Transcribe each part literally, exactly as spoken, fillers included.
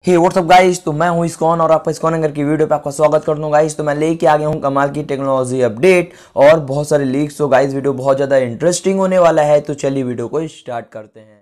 हे WhatsApp guys, तो मैं हूं इस्कॉन और आपका इस्कॉन एंकर की वीडियो पे आपका स्वागत करता हूं गाइस। तो मैं लेके आ गया हूं कमाल की टेक्नोलॉजी अपडेट और बहुत सारे लीक्स। तो गाइस वीडियो बहुत ज़्यादा इंटरेस्टिंग होने वाला है, तो चलिए वीडियो को स्टार्ट करते हैं।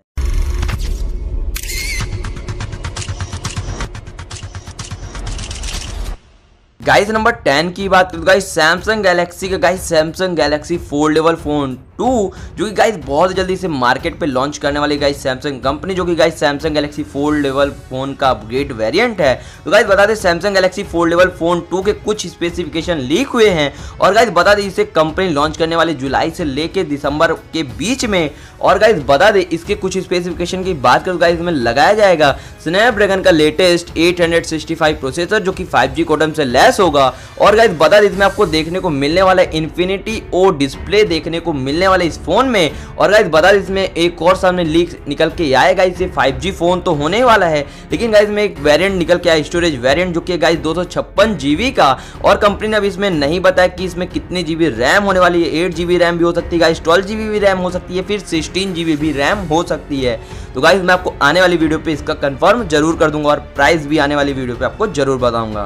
गाइस नंबर टेन की बात करें तो गाइस सैमसंग गैलेक्सी का guys Samsung Galaxy foldable phone two जो कि गाइस बहुत जल्दी से मार्केट पे लॉन्च करने वाली गाइस सैमसंग कंपनी, जो कि guys Samsung Galaxy foldable phone का अपग्रेड वेरिएंट है। तो गाइस बता दें Samsung Galaxy foldable phone two के कुछ स्पेसिफिकेशन लीक हुए हैं और गाइस बता दें इसे कंपनी लॉन्च करने वाली जुलाई से लेके दिसंबर के बीच में। और गाइस बता दें इसके कुछ स्पेसिफिकेशन की बात करें तो गाइस इसमें लगाया जाएगा स्नैपड्रैगन का latest eight sixty five processor जो कि फाइव जी कोडम से लैस होगा। और गाइस बता दें इसमें आपको देखने को मिलने वाला इन्फिनिटी ओ डिस्प्ले देखने को मिलने वाले इस फोन में। और गाइस बता दें इसमें एक और सामने लीक निकल के आएगा, इसे फाइव जी फोन तो होने वाला है लेकिन गाइस में एक वेरिएंट निकल के आया स्टोरेज वेरिएंट जो कि गाइस दो सौ छप्पन जीबी का। और कंपनी ने अब इसमें नहीं बताया कि इसमें कितनी जीबी रैम होने वाली है। एट जीबी रैम भी हो सकती है गाइस, ट्वेल्व जीबी भी रैम हो सकती है, फिर सिक्सटीन जीबी भी रैम हो सकती है। तो गाइस मैं आपको आने वाली वीडियो पे इसका कंफर्म जरूर कर दूंगा और प्राइस भी आने वाली वीडियो पे आपको जरूर बताऊंगा।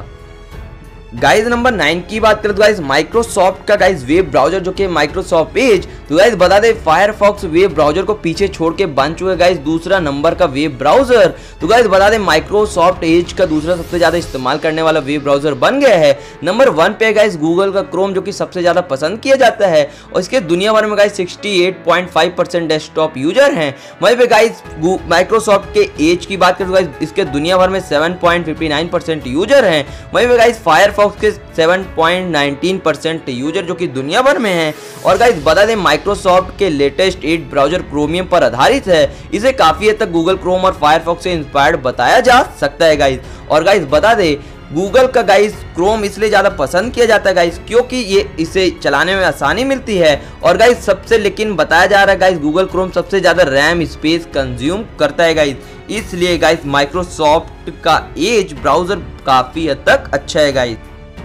गाइस नंबर नाइन की बात करें तो गाइस माइक्रोसॉफ्ट का गाइस वेब ब्राउजर जो कि माइक्रोसॉफ्ट एज। तो गाइस बता दें फायरफॉक्स वेब ब्राउजर को पीछे छोड़ के बन चुके गाइस दूसरा नंबर का वेब ब्राउजर। तो गाइस बता दें माइक्रोसॉफ्ट एज का दूसरा सबसे ज्यादा इस्तेमाल करने वाला वेब ब्राउजर बन गया है। नंबर वन पे गाइस गूगल का क्रोम जो कि सबसे ज्यादा पसंद किया जाता है और इसके दुनिया भर में guys sixty eight point five percent desktop user हैं। वहीं पे गाइस माइक्रोसॉफ्ट के एज की बात करें तो गाइस इसके दुनिया भर में seven point fifty nine percent user हैं। वहीं पे गाइस फायरफॉक्स के seven point nineteen percent user जो कि दुनिया भर में हैं। और गाइस बता दें माइक्रोसॉफ्ट के लेटेस्ट एज ब्राउजर क्रोमियम पर आधारित है। इसे काफी हद तक गूगल क्रोम और फायरफॉक्स से इंस्पायर्ड बताया जा सकता है गाइस। और गाइस बता दें गूगल का गाइस क्रोम इसलिए ज्यादा पसंद किया जाता है गाइस क्योंकि ये इसे चलाने में आसानी मिलती है। और गाइस सबसे लेकिन बताया जा रहा है गाइस गूगल क्रोम सबसे ज्यादा रैम स्पेस कंज्यूम करता है गाइस, इसलिए गाइस माइक्रोसॉफ्ट का एज ब्राउजर काफी हद तक अच्छा है गाइस।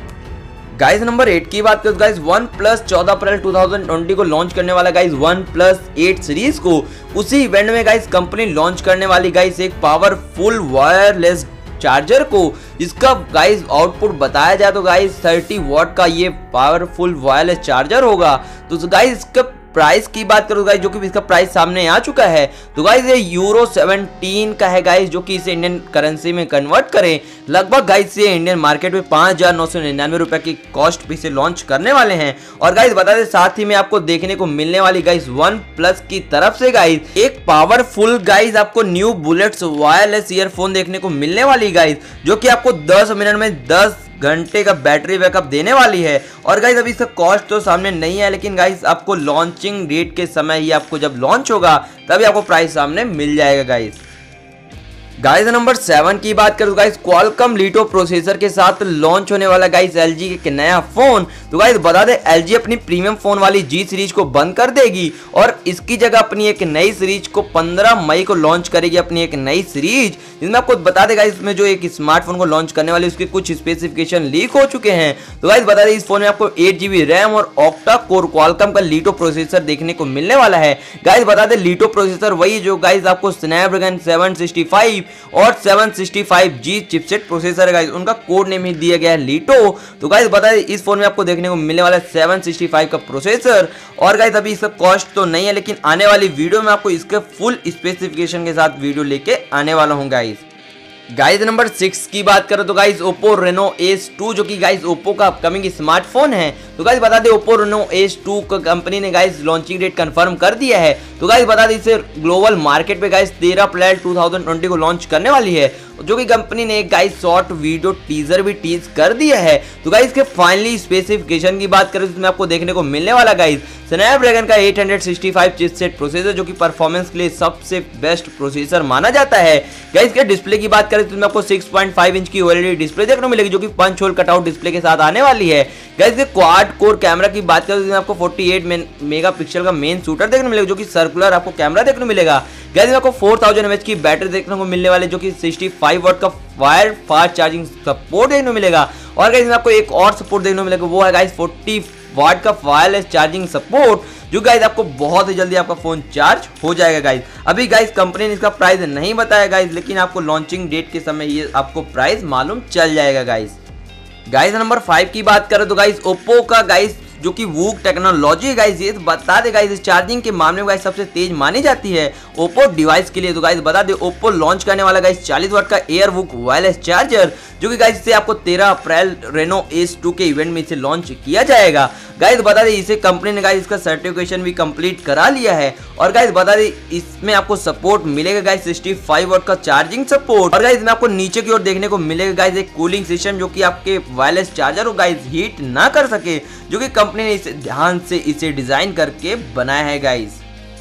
गाइस नंबर एट की बात करें तो गाइस वन प्लस चौदह अप्रैल टू थाउजेंड ट्वेंटी को लॉन्च करने वाला guys OnePlus eight series को उसी इवेंट में गाइस कंपनी लॉन्च करने वाली गाइस एक पावरफुल वायरलेस चार्जर को, जिसका गाइस आउटपुट बताया जाए तो गाइस थर्टी वॉट का ये पावरफुल वायरलेस चार्जर होगा। तो गाइस इसका प्राइस की बात करो गाइस जो कि इसका प्राइस सामने आ चुका है। तो गाइस ये यूरो सेवनटीन का है गाइस, जो कि इसे इंडियन करेंसी में कन्वर्ट करें लगभग गाइस ये इंडियन मार्केट में पाँच हजार नौ सौ निन्यानवे रुपए की कॉस्ट पे इसे लॉन्च करने वाले हैं। और गाइस बता दें साथ ही में आपको देखने को मिलने वाली गाइस वन प्लस की तरफ से गाइस एक पावरफुल गाइस आपको न्यू बुलेट्स वायरलेस ईयरफोन देखने को मिलने वाली गाइस, जो कि आपको दस मिनट में दस घंटे का बैटरी बैकअप देने वाली है। और गाइस अभी इसका कॉस्ट तो सामने नहीं है लेकिन गाइस आपको लॉन्चिंग डेट के समय ही आपको जब लॉन्च होगा तभी आपको प्राइस सामने मिल जाएगा गाइस। गाइस नंबर सेवन की बात करें तो गाइस क्वालकॉम लीटो प्रोसेसर के साथ लॉन्च होने वाला गाइस एलजी के नया फोन। तो गाइस बता दें एलजी अपनी प्रीमियम फोन वाली जी सीरीज को बंद कर देगी और इसकी जगह अपनी एक नई सीरीज को पंद्रह मई को लॉन्च करेगी, अपनी एक नई सीरीज जिसमें आपको बता देगा इसमें जो एक स्मार्टफोन को लॉन्च करने वाली उसके कुछ स्पेसिफिकेशन लीक हो चुके हैं। तो गाइस बता दें इस फोन में आपको एट जीबी रैम और ऑक्टा कोर क्वालकॉम का लीटो प्रोसेसर देखने को मिलने वाला है। गाइस बता दें लीटो प्रोसेसर वही जो गाइस आपको स्नैपड्रैगन सेवन सिक्सटी फाइव और seven sixty five G chipset processor है गाइस, उनका कोड नेम ही दिया गया है लीटो। तो गाइस बता दें इस फोन में आपको देखने को मिलने वाला है सेवन सिक्सटी फाइव का प्रोसेसर। और गाइस अभी इसका कॉस्ट तो नहीं है लेकिन आने वाली वीडियो में आपको इसके फुल स्पेसिफिकेशन के साथ वीडियो लेके आने वाला हूं गाइस। गाइस नंबर सिक्स की बात करें तो guys Oppo Reno S two जो कि गाइस ओप्पो का अपकमिंग स्मार्टफोन है। तो गाइस बता दें ओप्पो रेनो एस टू का कंपनी ने गाइस लॉन्चिंग डेट कंफर्म कर दिया है। तो गाइस बता दें इसे ग्लोबल मार्केट पे गाइस तेरह अप्रैल टू थाउजेंड ट्वेंटी को लॉन्च करने वाली है, जो कि कंपनी ने एक गाइस शॉर्ट वीडियो टीजर भी टीज कर दिया है। तो गाइस के फाइनली स्पेसिफिकेशन की बात करें तो इसमें आपको देखने को मिलने वाला गाइस स्नैपड्रैगन का eight sixty five chipset processor जो कि परफॉर्मेंस के लिए सबसे बेस्ट प्रोसेसर माना जाता है। गाइस के डिस्प्ले की बात करें तो इसमें आपको सिक्स पॉइंट फाइव इंच की ओएलईडी डिस्प्ले देखने को मिलेगी, जो कि पंच होल कटआउट डिस्प्ले के साथ आने वाली है। गाइस के क्वाड कोर कैमरा की बात करें तो इसमें आपको फोर्टी एट मेगापिक्सल का मेन शूटर देखने को मिलेगा, जो कि सर्कुलर आपको कैमरा देखने को मिलेगा। गाइस में आपको फोर थाउजेंड एमएच की बैटरी देखने को मिलने वाली, जो कि सिक्सटी फाइव वाट का वायर फास्ट चार्जिंग सपोर्ट देखने को मिलेगा। और गाइस में आपको एक और सपोर्ट देखने को मिलेगा, वो है गाइस फोर्टी वाट का वायरलेस चार्जिंग सपोर्ट, जो गाइज आपको बहुत ही जल्दी आपका फोन चार्ज हो जाएगा गाइज। अभी गाइज कंपनी ने इसका प्राइस नहीं बताया गाइज, लेकिन आपको लॉन्चिंग डेट के समय ये आपको प्राइस मालूम चल जाएगा गाइज। गाइज नंबर फाइव की बात करें तो गाइज ओप्पो का गाइज जो कि वूक टेक्नोलॉजी गाइज ये बता दे गाइज, चार्जिंग के मामले में गाइज सबसे तेज मानी जाती है ओप्पो डिवाइस के लिए। तो गाइज बता दे ओप्पो लॉन्च करने वाला गाइज चालीस वाट का एयर वूक वायरलेस चार्जर, जो कि गाइज इसे आपको तेरह अप्रैल रेनो एस टू के इवेंट में इसे लॉन्च किया जाएगा। गाइज बता दे इसे कंपनी ने गाइज इसका सर्टिफिकेशन भी कंप्लीट करा लिया है, और गाइज बता दे इसमें आपको सपोर्ट मिलेगा गाइज सिक्सटी फाइव वाट का चार्जिंग सपोर्ट, और गाइज इसमें आपको नीचे की ओर देखने को मिलेगा गाइज एक कूलिंग सिस्टम, जो कि आपके वायरलेस चार्जर को गाइज हीट ना कर सके, जो कि कंपनी ने इसे ध्यान से इसे डिजाइन करके बनाया है गाइज।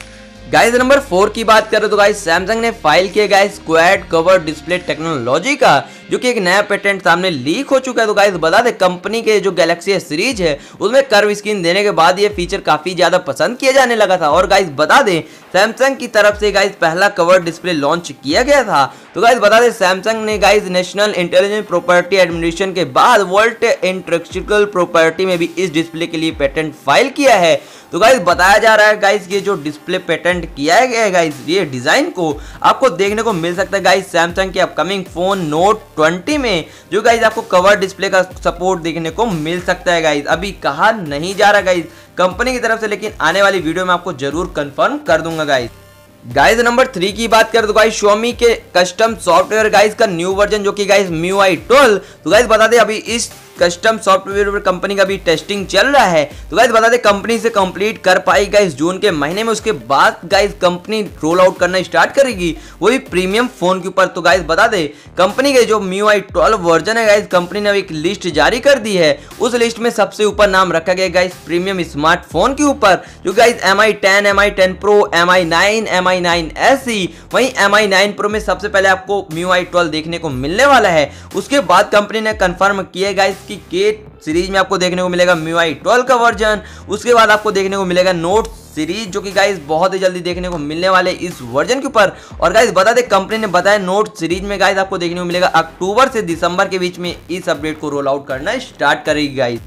गाइज नंबर फोर की बात करें तो गाइज सैमसंग ने फाइल किया guys quad cover display technology का, जो कि एक नया पेटेंट सामने लीक हो चुका है। तो गाइज बता दें कंपनी के जो गैलेक्सी सीरीज है उसमें कर्व स्क्रीन देने के बाद ये फीचर काफी ज्यादा पसंद किया जाने लगा था, और गाइज बता दें सैमसंग की तरफ से गाइज पहला कवर डिस्प्ले लॉन्च किया गया था। तो गाइज बता दें सैमसंग ने guys national intelligence property administration के बाद वर्ल्ड इंटेलेक्चुअल प्रॉपर्टी में भी इस डिस्प्ले के लिए पेटेंट फाइल किया है। तो गाइज बताया जा रहा है गाइज ये जो डिस्प्ले पेटेंट किया गया है गाइज ये डिजाइन को आपको देखने को मिल सकता है गाइज सैमसंग के अपकमिंग फोन नोट ट्वेंटी में, जो गाइज आपको कवर डिस्प्ले का सपोर्ट देखने को मिल सकता है गाइज। अभी कहा नहीं जा रहा गाइज कंपनी की तरफ से, लेकिन आने वाली वीडियो में आपको जरूर कंफर्म कर दूंगा गाइज। गाइज नंबर थ्री की बात करें तो गाइज Xiaomi के कस्टम सॉफ्टवेयर गाइज का न्यू वर्जन जो कि guys M I U I twelve, तो गाइज बता दें अभी इस कस्टम सॉफ्टवेयर कंपनी का भी टेस्टिंग चल रहा है। तो गाइज बता दें कंपनी से कंप्लीट कर पाई गाइज जून के महीने में, उसके बाद गाइज कंपनी रोल आउट करना स्टार्ट करेगी वो भी प्रीमियम फोन के ऊपर। तो गाइज बता दें कंपनी के जो M I U I twelve version है गाइज कंपनी ने एक लिस्ट जारी कर दी है, उस लिस्ट में सबसे ऊपर नाम रखा गया गाइज प्रीमियम स्मार्टफोन के ऊपर, जो guys M I ten, M I ten Pro, M I nine, M I nine S E, वहीं M I नाइन Pro में सबसे पहले आपको M I U I twelve देखने को मिलने वाला है। उसके बाद कंपनी ने कंफर्म किया गाइज कि केट सीरीज में आपको देखने को मिलेगा M I U I twelve का वर्जन, उसके बाद आपको देखने को मिलेगा नोट सीरीज, जो कि गाइज बहुत ही जल्दी देखने को मिलने वाले इस वर्जन के ऊपर। और गाइज बता दें कंपनी ने बताया नोट सीरीज में गाइज आपको देखने को मिलेगा अक्टूबर से दिसंबर के बीच में इस अपडेट को रोल आउट करना स्टार्ट करेगी गाइज।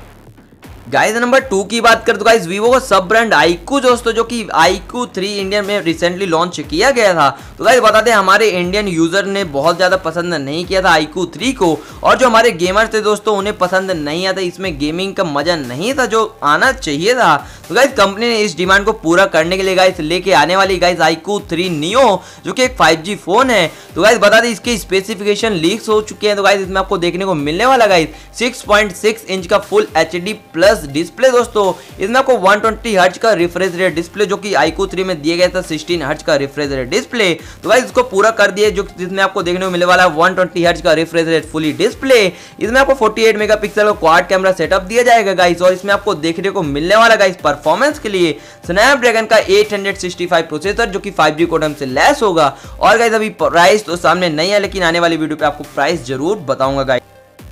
गाइज नंबर टू की बात करें तो गाइज वीवो का सब ब्रांड आईक्यू दोस्तों, जो कि आईक्यू थ्री इंडियन में रिसेंटली लॉन्च किया गया था। तो गाइज बता दें हमारे इंडियन यूजर ने बहुत ज्यादा पसंद नहीं किया था आईक्यू थ्री को, और जो हमारे गेमर थे दोस्तों उन्हें पसंद नहीं आता, इसमें गेमिंग का मजा नहीं था जो आना चाहिए था। तो गाइज कंपनी ने इस डिमांड को पूरा करने के लिए गाइज लेके आने वाली गाइज आईक्यू थ्री नियो, जो कि एक फाइव जी फोन है। तो गाइज बता दें इसके स्पेसिफिकेशन लीक्स हो चुके हैं। तो गाइज इसमें आपको देखने को मिलने वाला guys six point six inch का full H D plus display दोस्तों, इसमें आपको वन ट्वेंटी हर्ट्ज का रिफ्रेश रेट डिस्प्ले, जो कि आईक्यू थ्री में दिया गया था सिक्सटीन हर्ट्ज का रिफ्रेश रेट डिस्प्ले, तो गाइस इसको पूरा कर दिया, जो जिसमें आपको देखने को मिलने वाला है वन ट्वेंटी हर्ट्ज का रिफ्रेश रेट फुली डिस्प्ले। इसमें आपको फोर्टी एट मेगापिक्सल का क्वाड कैमरा सेटअप दिया जाएगा गाइस, और इसमें आपको देखने को मिलने वाला गाइस परफॉर्मेंस के लिए स्नैपड्रैगन का एट सिक्सटी फाइव प्रोसेसर, जो कि फाइव जी कोडम से लैस होगा। और गाइस अभी प्राइस तो सामने नहीं है, लेकिन आने वाली वीडियो पे आपको प्राइस जरूर बताऊंगा गाइस।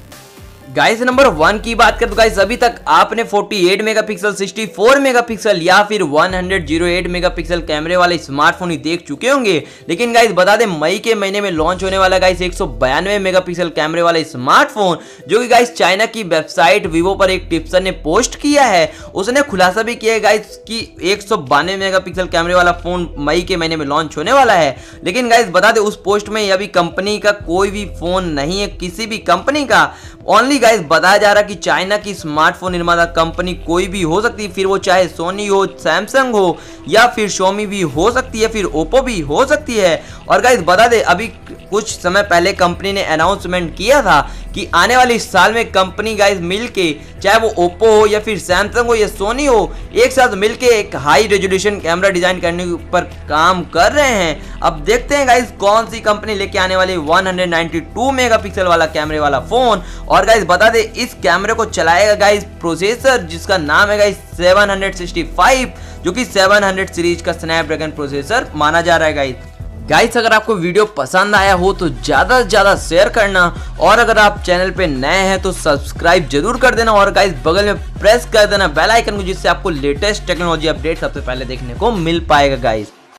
गाइस नंबर वन की बात करें तो गाइस अभी तक आपने forty eight megapixel, sixty four megapixel या फिर वन हंड्रेड एट मेगापिक्सल कैमरे वाले स्मार्टफोन ही देख चुके होंगे, लेकिन गाइस बता दें मई के महीने में लॉन्च होने वाला गाइस एक सौ बयानवे मेगापिक्सल कैमरे वाला स्मार्टफोन, जो कि गाइस चाइना की वेबसाइट वीवो पर एक टिप्सर ने पोस्ट किया है। उसने खुलासा भी किया है गाइस कि एक सौ बानवे मेगापिक्सल कैमरे वाला फोन मई के महीने में लॉन्च होने वाला है, लेकिन गाइस बता दें उस पोस्ट में अभी कंपनी का कोई भी फोन नहीं है, किसी भी कंपनी का। ओनली गाइस बताया जा रहा है कि चाइना की स्मार्टफोन निर्माता कंपनी कोई भी हो सकती है, फिर वो चाहे सोनी हो, सैमसंग हो, या फिर Xiaomi भी हो सकती है, फिर ओप्पो भी हो सकती है। और गाइस बता दे अभी कुछ समय पहले कंपनी ने अनाउंसमेंट किया था कि आने वाले इस साल में कंपनी गाइस मिलके, चाहे वो ओप्पो हो या फिर सैमसंग हो या सोनी हो, एक साथ मिलके एक हाई रेजोल्यूशन कैमरा डिजाइन करने के ऊपर काम कर रहे हैं। अब देखते हैं गाइस कौन सी कंपनी लेके आने वाली वन नाइंटी टू मेगापिक्सल वाला कैमरे वाला फोन। और गाइस बता दे इस कैमरे को चलाएगा गाइस प्रोसेसर जिसका नाम है गाइस सेवन सिक्सटी फाइव, जो कि सेवन हंड्रेड सीरीज का स्नैपड्रैगन प्रोसेसर माना जा रहा है गाइस। गाइस अगर आपको वीडियो पसंद आया हो तो ज्यादा से ज्यादा शेयर करना, और अगर आप चैनल पे नए हैं तो सब्सक्राइब जरूर कर देना, और गाइस बगल में प्रेस कर देना बेल आइकन को, जिससे आपको लेटेस्ट टेक्नोलॉजी अपडेट सबसे पहले देखने को मिल पाएगा गाइस।